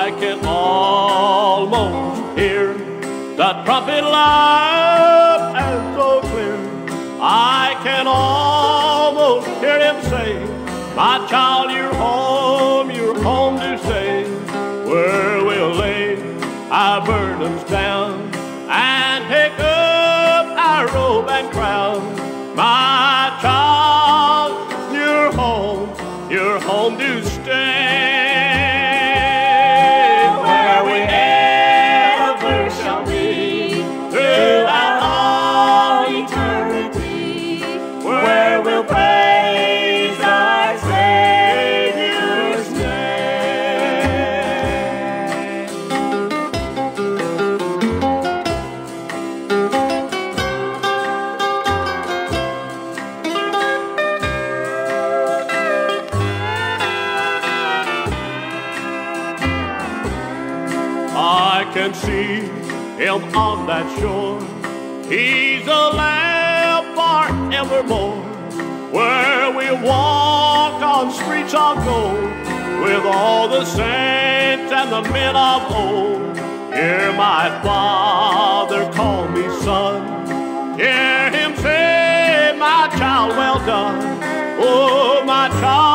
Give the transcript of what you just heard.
I can almost hear the trumpet loud and so clear. I can almost hear him say, my child, you're home to stay, where we'll lay our burdens down and take up our robe and crown. My child, you're home to stay, where we ever shall be throughout all eternity, where we'll praise our Savior's name. I can see him on that shore. He's a lamb forevermore, where we walk on streets of gold with all the saints and the men of old. Hear my Father call me son. Hear him say, my child, well done. Oh, my child,